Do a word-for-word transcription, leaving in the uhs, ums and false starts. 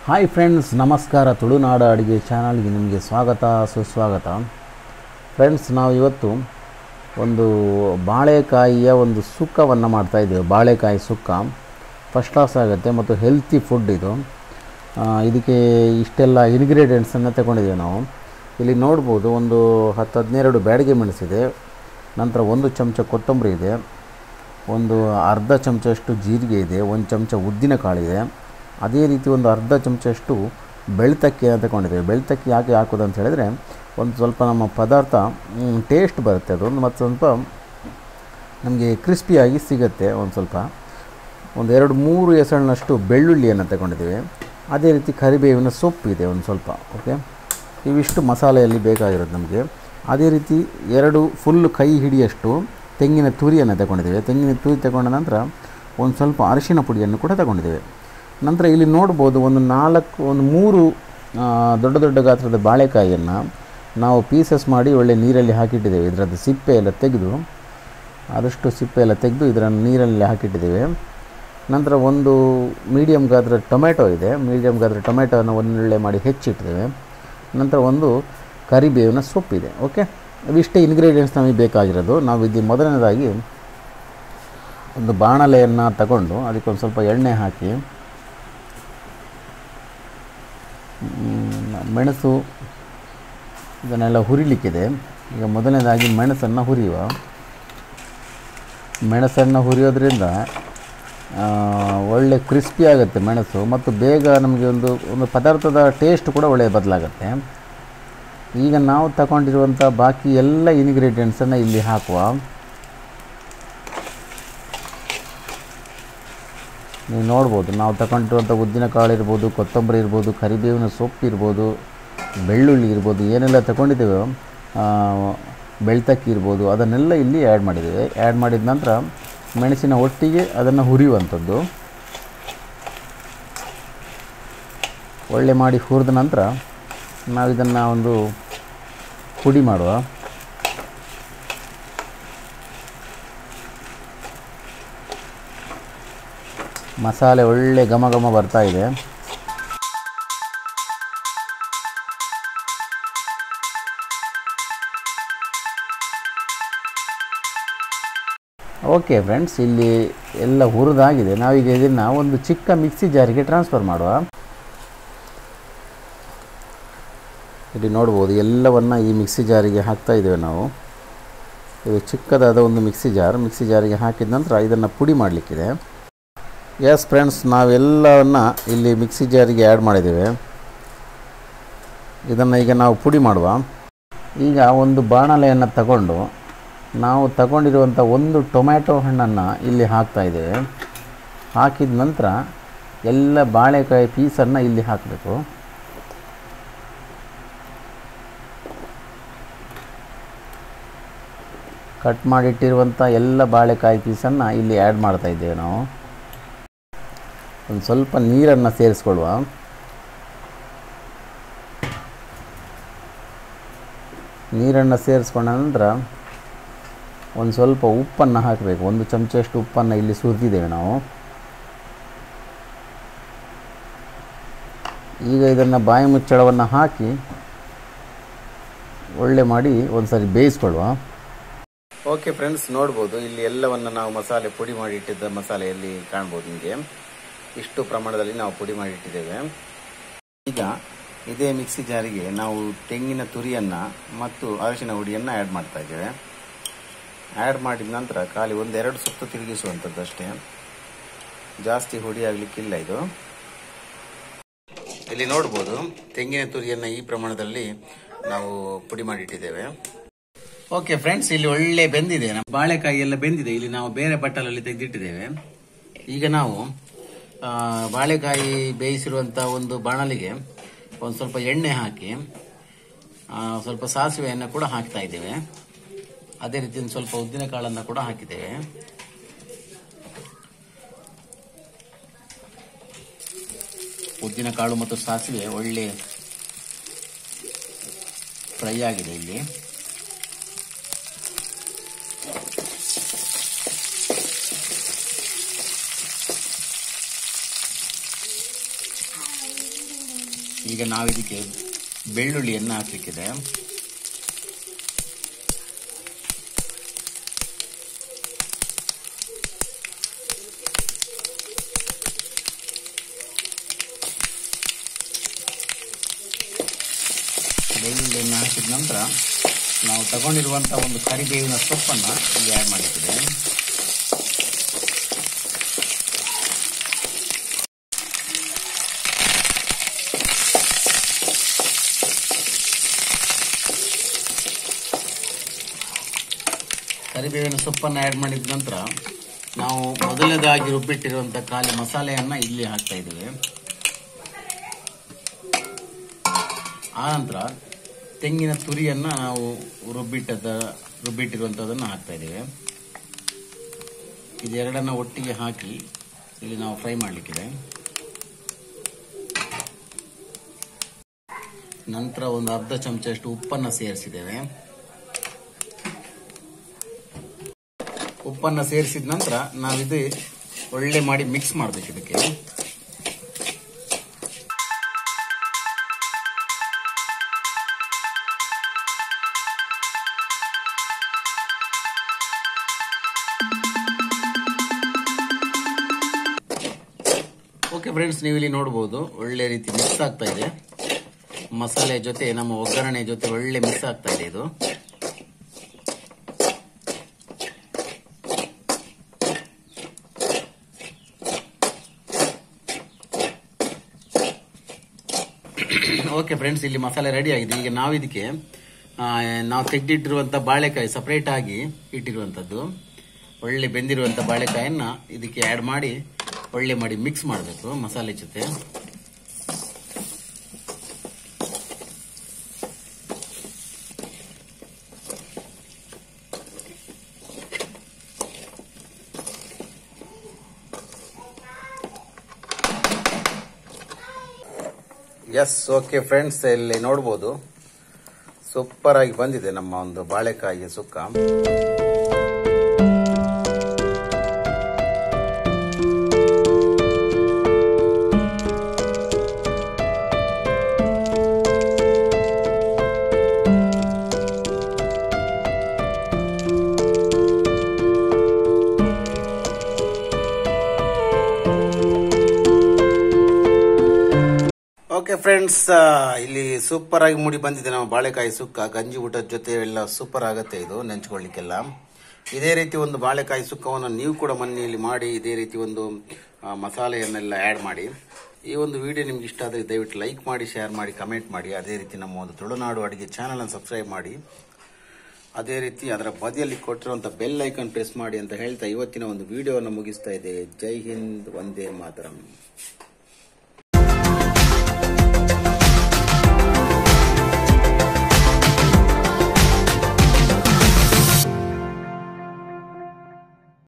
Hi friends, ನಮಸ್ಕಾರ. ತುಳುನಾಡು ಅಡುಗೆ ಚಾನಲ್ಗೆ ನಿಮಗೆ ಸ್ವಾಗತ ಸುಸ್ವಾಗತ. ಫ್ರೆಂಡ್ಸ್, ನಾವು ಇವತ್ತು ಒಂದು ಬಾಳೆಕಾಯಿಯ ಒಂದು ಸುಕ್ಕವನ್ನು ಮಾಡ್ತಾಯಿದ್ದೇವೆ. ಬಾಳೆಕಾಯಿ ಸುಕ್ಕ ಫಸ್ಟ್ ಕ್ಲಾಸ್ ಆಗುತ್ತೆ ಮತ್ತು ಹೆಲ್ತಿ ಫುಡ್ ಇದು. ಇದಕ್ಕೆ ಇಷ್ಟೆಲ್ಲ ಇಂಗ್ರೀಡಿಯೆಂಟ್ಸನ್ನು ತಗೊಂಡಿದ್ದೇವೆ ನಾವು. ಇಲ್ಲಿ ನೋಡ್ಬೋದು, ಒಂದು ಹತ್ತು ಹದಿನೆರಡು ಬ್ಯಾಡಿಗೆ ಮೆಣಸಿದೆ, ನಂತರ ಒಂದು ಚಮಚ ಕೊತ್ತಂಬರಿ ಇದೆ, ಒಂದು ಅರ್ಧ ಚಮಚಷ್ಟು ಜೀರಿಗೆ ಇದೆ, ಒಂದು ಚಮಚ ಉದ್ದಿನ ಕಾಳಿದೆ, ಅದೇ ರೀತಿ ಒಂದು ಅರ್ಧ ಚಮಚಷ್ಟು ಬೆಳ್ತಕ್ಕಿಯನ್ನು ತಗೊಂಡಿದ್ದೇವೆ. ಬೆಳ್ತಕ್ಕಿ ಯಾಕೆ ಹಾಕೋದು ಅಂತ ಹೇಳಿದರೆ, ಒಂದು ಸ್ವಲ್ಪ ನಮ್ಮ ಪದಾರ್ಥ ಟೇಸ್ಟ್ ಬರುತ್ತೆ ಅದು, ಮತ್ತು ಸ್ವಲ್ಪ ನಮಗೆ ಕ್ರಿಸ್ಪಿಯಾಗಿ ಸಿಗುತ್ತೆ. ಒಂದು ಸ್ವಲ್ಪ ಒಂದು ಎರಡು ಮೂರು ಎಸಳಿನಷ್ಟು ಬೆಳ್ಳುಳ್ಳಿಯನ್ನು ತಗೊಂಡಿದ್ದೇವೆ. ಅದೇ ರೀತಿ ಕರಿಬೇವಿನ ಸೊಪ್ಪಿದೆ ಒಂದು ಸ್ವಲ್ಪ. ಓಕೆ, ಇವಿಷ್ಟು ಮಸಾಲೆಯಲ್ಲಿ ಬೇಕಾಗಿರೋದು ನಮಗೆ. ಅದೇ ರೀತಿ ಎರಡು ಫುಲ್ ಕೈ ಹಿಡಿಯಷ್ಟು ತೆಂಗಿನ ತುರಿಯನ್ನು ತಗೊಂಡಿದ್ದೇವೆ. ತೆಂಗಿನ ತುರಿ ತಗೊಂಡ ನಂತರ ಒಂದು ಸ್ವಲ್ಪ ಅರಿಶಿನ ಪುಡಿಯನ್ನು ಕೂಡ ತಗೊಂಡಿದ್ದೇವೆ. ನಂತರ ಇಲ್ಲಿ ನೋಡ್ಬೋದು, ಒಂದು ನಾಲ್ಕು ಒಂದು ಮೂರು ದೊಡ್ಡ ದೊಡ್ಡ ಗಾತ್ರದ ಬಾಳೆಕಾಯಿಯನ್ನು ನಾವು ಪೀಸಸ್ ಮಾಡಿ ಒಳ್ಳೆ ನೀರಲ್ಲಿ ಹಾಕಿಟ್ಟಿದ್ದೇವೆ. ಇದರದ್ದು ಸಿಪ್ಪೆ ಎಲ್ಲ ತೆಗೆದು, ಆದಷ್ಟು ಸಿಪ್ಪೆ ಎಲ್ಲ ತೆಗೆದು ಇದನ್ನು ನೀರಲ್ಲಿ ಹಾಕಿಟ್ಟಿದ್ದೇವೆ. ನಂತರ ಒಂದು ಮೀಡಿಯಮ್ ಗಾತ್ರದ ಟೊಮೆಟೊ ಇದೆ. ಮೀಡಿಯಮ್ ಗಾತ್ರದ ಟೊಮೆಟೊವನ್ನು ಒಳ್ಳೆ ಮಾಡಿ ಹೆಚ್ಚಿಟ್ಟಿದ್ದೇವೆ. ನಂತರ ಒಂದು ಕರಿಬೇವಿನ ಸೊಪ್ಪಿದೆ. ಓಕೆ, ಇವಿಷ್ಟೇ ಇಂಗ್ರೀಡಿಯೆಂಟ್ಸ್ ನಮಗೆ ಬೇಕಾಗಿರೋದು. ನಾವು ಇದು ಮೊದಲನೇದಾಗಿ ಒಂದು ಬಾಣಲೆಯನ್ನು ತಗೊಂಡು ಅದಕ್ಕೊಂದು ಸ್ವಲ್ಪ ಎಣ್ಣೆ ಹಾಕಿ, ಮೆಣಸು ಇದನ್ನೆಲ್ಲ ಹುರಿಲಿಕ್ಕಿದೆ. ಈಗ ಮೊದಲನೇದಾಗಿ ಮೆಣಸನ್ನು ಹುರಿಯುವ. ಮೆಣಸನ್ನು ಹುರಿಯೋದ್ರಿಂದ ಒಳ್ಳೆ ಕ್ರಿಸ್ಪಿ ಆಗುತ್ತೆ ಮೆಣಸು, ಮತ್ತು ಬೇಗ ನಮಗೆ ಒಂದು ಒಂದು ಪದಾರ್ಥದ ಟೇಸ್ಟ್ ಕೂಡ ಒಳ್ಳೆಯ ಬದಲಾಗುತ್ತೆ. ಈಗ ನಾವು ತಗೊಂಡಿರುವಂಥ ಬಾಕಿ ಎಲ್ಲ ಇಂಗ್ರೀಡಿಯೆಂಟ್ಸನ್ನು ಇಲ್ಲಿ ಹಾಕುವ. ನೀವು ನೋಡ್ಬೋದು, ನಾವು ತಗೊಂಡಿರುವಂಥ ಉದ್ದಿನ ಕಾಳು ಇರ್ಬೋದು, ಕೊತ್ತಂಬರಿ ಇರ್ಬೋದು, ಕರಿಬೇವಿನ ಸೊಪ್ಪು ಇರ್ಬೋದು, ಬೆಳ್ಳುಳ್ಳಿ ಇರ್ಬೋದು, ಏನೆಲ್ಲ ತಗೊಂಡಿದ್ದೇವೆ, ಬೆಳ್ತಕ್ಕಿ ಇರ್ಬೋದು, ಅದನ್ನೆಲ್ಲ ಇಲ್ಲಿ ಆ್ಯಡ್ ಮಾಡಿದ್ದೇವೆ. ಆ್ಯಡ್ ಮಾಡಿದ ನಂತರ ಮೆಣಸಿನ ಒಟ್ಟಿಗೆ ಅದನ್ನು ಹುರಿಯುವಂಥದ್ದು. ಒಳ್ಳೆ ಮಾಡಿ ಹುರಿದ ನಂತರ ನಾವು ಇದನ್ನು ಒಂದು ಪುಡಿ ಮಾಡುವ. ಮಸಾಲೆ ಒಳ್ಳೆ ಘಮ ಘಮ ಬರ್ತಾ ಇದೆ. ಓಕೆ ಫ್ರೆಂಡ್ಸ್, ಇಲ್ಲಿ ಎಲ್ಲ ಹುರಿದಾಗಿದೆ. ನಾವೀಗ ಇದನ್ನು ಒಂದು ಚಿಕ್ಕ ಮಿಕ್ಸಿ ಜಾರಿಗೆ ಟ್ರಾನ್ಸ್ಫರ್ ಮಾಡುವ. ಇಲ್ಲಿ ನೋಡ್ಬೋದು, ಎಲ್ಲವನ್ನು ಈ ಮಿಕ್ಸಿ ಜಾರಿಗೆ ಹಾಕ್ತಾ ಇದ್ದೇವೆ ನಾವು. ಇದು ಚಿಕ್ಕದಾದ ಒಂದು ಮಿಕ್ಸಿ ಜಾರ್. ಮಿಕ್ಸಿ ಜಾರಿಗೆ ಹಾಕಿದ ನಂತರ ಇದನ್ನು ಪುಡಿ ಮಾಡಲಿಕ್ಕಿದೆ. ಎಸ್ ಫ್ರೆಂಡ್ಸ್, ನಾವೆಲ್ಲವನ್ನು ಇಲ್ಲಿ ಮಿಕ್ಸಿ ಜಾರಿಗೆ ಆ್ಯಡ್ ಮಾಡಿದ್ದೇವೆ. ಇದನ್ನು ಈಗ ನಾವು ಪುಡಿ ಮಾಡುವ. ಈಗ ಒಂದು ಬಾಣಲೆಯನ್ನು ತಗೊಂಡು ನಾವು ತಗೊಂಡಿರುವಂಥ ಒಂದು ಟೊಮ್ಯಾಟೊ ಹಣ್ಣನ್ನು ಇಲ್ಲಿ ಹಾಕ್ತಾ ಇದ್ದೇವೆ. ಹಾಕಿದ ನಂತರ ಎಲ್ಲ ಬಾಳೆಕಾಯಿ ಪೀಸನ್ನು ಇಲ್ಲಿ ಹಾಕಬೇಕು. ಕಟ್ ಮಾಡಿಟ್ಟಿರುವಂಥ ಎಲ್ಲ ಬಾಳೆಕಾಯಿ ಪೀಸನ್ನು ಇಲ್ಲಿ ಆ್ಯಡ್ ಮಾಡ್ತಾ ಇದ್ದೇವೆ ನಾವು. ಒಂದು ಸ್ವಲ್ಪ ನೀರನ್ನು ಸೇರಿಸ್ಕೊಳ್ಳುವ. ನೀರನ್ನು ಸೇರಿಸ್ಕೊಂಡ ನಂತರ ಒಂದು ಸ್ವಲ್ಪ ಉಪ್ಪನ್ನು ಹಾಕಬೇಕು. ಒಂದು ಚಮಚಷ್ಟು ಉಪ್ಪನ್ನು ಇಲ್ಲಿ ಸುರಿದಿದ್ದೇವೆ ನಾವು. ಈಗ ಇದನ್ನು ಬಾಯಿ ಮುಚ್ಚಳವನ್ನು ಹಾಕಿ ಒಳ್ಳೆ ಮಾಡಿ ಒಂದು ಸಾರಿ ಬೇಯಿಸ್ಕೊಳ್ಳುವ. ಓಕೆ ಫ್ರೆಂಡ್ಸ್, ನೋಡ್ಬೋದು, ಇಲ್ಲಿ ಎಲ್ಲವನ್ನು ನಾವು ಮಸಾಲೆ ಪುಡಿ ಮಾಡಿ ಇಟ್ಟಿದ್ದ ಮಸಾಲೆಯಲ್ಲಿ ಕಾಣ್ಬೋದು ನಿಮಗೆ. ಇಷ್ಟು ಪ್ರಮಾಣದಲ್ಲಿ ನಾವು ಪುಡಿ ಮಾಡಿ ಇಟ್ಟಿದ್ದೇವೆ. ಈಗ ಇದೇ ಮಿಕ್ಸಿ ಜಾರಿಗೆ ನಾವು ತೆಂಗಿನ ತುರಿಯನ್ನು ಮತ್ತು ಅರಿಶಿನ ಹುಡಿಯನ್ನು ಆ್ಯಡ್ ಮಾಡ್ತಾ ಇದ್ದೇವೆ. ಆ್ಯಡ್ ಮಾಡಿದ ನಂತರ ಖಾಲಿ ಒಂದೆರಡು ಸುತ್ತು ತಿರುಗಿಸುವಂಥದ್ದು ಅಷ್ಟೇ, ಜಾಸ್ತಿ ಹುಡಿ ಆಗಲಿಕ್ಕಿಲ್ಲ ಇದು. ಇಲ್ಲಿ ನೋಡ್ಬೋದು, ತೆಂಗಿನ ತುರಿಯನ್ನು ಈ ಪ್ರಮಾಣದಲ್ಲಿ ನಾವು ಪುಡಿ ಮಾಡಿಟ್ಟಿದ್ದೇವೆ. ಓಕೆ ಫ್ರೆಂಡ್ಸ್, ಇಲ್ಲಿ ಒಳ್ಳೆ ಬೆಂದಿದೆ. ನಮ್ಮ ಬಾಳೆಕಾಯಿ ಎಲ್ಲ ಬೆಂದಿದೆ. ಇಲ್ಲಿ ನಾವು ಬೇರೆ ಬಟ್ಟಲಲ್ಲಿ ತೆಗೆದಿಟ್ಟಿದ್ದೇವೆ. ಈಗ ನಾವು ಬಾಳೆಕಾಯಿ ಬೇಯಿಸಿರುವಂಥ ಒಂದು ಬಾಣಲಿಗೆ ಒಂದು ಸ್ವಲ್ಪ ಎಣ್ಣೆ ಹಾಕಿ ಸ್ವಲ್ಪ ಸಾಸಿವೆಯನ್ನು ಕೂಡ ಹಾಕ್ತಾ ಇದ್ದೇವೆ. ಅದೇ ರೀತಿ ಒಂದು ಸ್ವಲ್ಪ ಉದ್ದಿನ ಕಾಳನ್ನು ಕೂಡ ಹಾಕಿದ್ದೇವೆ. ಉದ್ದಿನ ಕಾಳು ಮತ್ತು ಸಾಸಿವೆ ಒಳ್ಳೆ ಫ್ರೈ ಆಗಿದೆ ಇಲ್ಲಿ. ಈಗ ನಾವು ಇದಕ್ಕೆ ಬೆಳ್ಳುಳ್ಳಿಯನ್ನು ಹಾಕಲಿಕ್ಕಿದೆ. ಬೆಳ್ಳುಳ್ಳಿಯನ್ನು ಹಾಕಿದ ನಂತರ ನಾವು ತಗೊಂಡಿರುವಂಥ ಒಂದು ಕರಿಬೇವಿನ ಸೊಪ್ಪನ್ನು ಇಲ್ಲಿ ಆ್ಯಡ್ ಮಾಡಿದ್ದೇವೆ. ಕರಿಬೇವಿನ ಸೊಪ್ಪನ್ನು ಆ್ಯಡ್ ಮಾಡಿದ ನಂತರ ನಾವು ಮೊದಲನೇದಾಗಿ ರುಬ್ಬಿಟ್ಟಿರುವಂಥ ಖಾಲಿ ಮಸಾಲೆಯನ್ನು ಇಲ್ಲಿ ಹಾಕ್ತಾ ಇದ್ದೇವೆ. ಆನಂತರ ತೆಂಗಿನ ತುರಿಯನ್ನು ನಾವು ರುಬ್ಬಿಟ್ಟದ ರುಬ್ಬಿಟ್ಟಿರುವಂಥದ್ದನ್ನು ಹಾಕ್ತಾ ಇದ್ದೇವೆ. ಇದೆರಡನ್ನು ಒಟ್ಟಿಗೆ ಹಾಕಿ ಇಲ್ಲಿ ನಾವು ಫ್ರೈ ಮಾಡಲಿಕ್ಕಿದೆ. ನಂತರ ಒಂದು ಅರ್ಧ ಚಮಚಷ್ಟು ಉಪ್ಪನ್ನು ಸೇರಿಸಿದ್ದೇವೆ. ಉಪ್ಪನ್ನು ಸೇರಿಸಿದ ನಂತರ ನಾವಿದು ಒಳ್ಳೆ ಮಾಡಿ ಮಿಕ್ಸ್ ಮಾಡಬೇಕು. ಇದಕ್ಕೆ ಓಕೆ ಫ್ರೆಂಡ್ಸ್, ನೀವು ಇಲ್ಲಿ ನೋಡಬಹುದು ಒಳ್ಳೆ ರೀತಿ ಮಿಕ್ಸ್ ಆಗ್ತಾ ಇದೆ. ಮಸಾಲೆ ಜೊತೆ ನಮ್ಮ ಒಗ್ಗರಣೆ ಜೊತೆ ಒಳ್ಳೆ ಮಿಕ್ಸ್ ಆಗ್ತಾ ಇದೆ ಇದು. ಓಕೆ ಫ್ರೆಂಡ್ಸ್, ಇಲ್ಲಿ ಮಸಾಲೆ ರೆಡಿ ಆಗಿದೆ. ಈಗ ನಾವು ಇದಕ್ಕೆ ನಾವು ತೆಗೆದಿಟ್ಟಿರುವಂತ ಬಾಳೆಕಾಯಿ ಸಪರೇಟ್ ಆಗಿ ಇಟ್ಟಿರುವಂತದ್ದು ಒಳ್ಳೆ ಬೆಂದಿರುವಂತ ಬಾಳೆಕಾಯನ್ನ ಇದಕ್ಕೆ ಆಡ್ ಮಾಡಿ ಒಳ್ಳೆ ಮಾಡಿ ಮಿಕ್ಸ್ ಮಾಡಬೇಕು ಮಸಾಲೆ ಜೊತೆ. ಎಸ್, ಓಕೆ ಫ್ರೆಂಡ್ಸ್, ಇಲ್ಲಿ ನೋಡಬಹುದು ಸೂಪರ್ ಆಗಿ ಬಂದಿದೆ ನಮ್ಮ ಒಂದು ಬಾಳೆಕಾಯಿಯ ಸುಕ್ಕ. ಓಕೆ ಫ್ರೆಂಡ್ಸ್, ಇಲ್ಲಿ ಸೂಪರ್ ಆಗಿ ಮೂಡಿ ಬಂದಿದೆ ನಮ್ಮ ಬಾಳೆಕಾಯಿ ಸುಕ್ಕ. ಗಂಜಿ ಊಟದ ಜೊತೆ ಎಲ್ಲ ಸೂಪರ್ ಆಗತ್ತೆ ಇದು ನೆಂಚ್ಕೊಳ್ಳಿಕ್ಕೆಲ್ಲ. ಇದೇ ರೀತಿ ಒಂದು ಬಾಳೆಕಾಯಿ ಸುಕ್ಕವನ್ನು ನೀವು ಕೂಡ ಮನೆಯಲ್ಲಿ ಮಾಡಿ ಇದೇ ರೀತಿ ಒಂದು ಮಸಾಲೆಯನ್ನೆಲ್ಲ ಆ್ಯಡ್ ಮಾಡಿ. ಈ ಒಂದು ವಿಡಿಯೋ ನಿಮ್ಗೆ ಇಷ್ಟ ಆದರೆ ದಯವಿಟ್ಟು ಲೈಕ್ ಮಾಡಿ, ಶೇರ್ ಮಾಡಿ, ಕಮೆಂಟ್ ಮಾಡಿ. ಅದೇ ರೀತಿ ನಮ್ಮ ಒಂದು ತುಳುನಾಡು ಅಡುಗೆ ಚಾನಲ್ ಅನ್ನು ಸಬ್ಸ್ಕ್ರೈಬ್ ಮಾಡಿ. ಅದೇ ರೀತಿ ಅದರ ಬದಿಯಲ್ಲಿ ಕೊಟ್ಟಿರುವಂಥ ಬೆಲ್ ಐಕಾನ್ ಪ್ರೆಸ್ ಮಾಡಿ ಅಂತ ಹೇಳ್ತಾ ಇವತ್ತಿನ ಒಂದು ವಿಡಿಯೋವನ್ನು ಮುಗಿಸ್ತಾ ಇದೆ. ಜೈ ಹಿಂದ್, ವಂದೇ ಮಾತರಂ.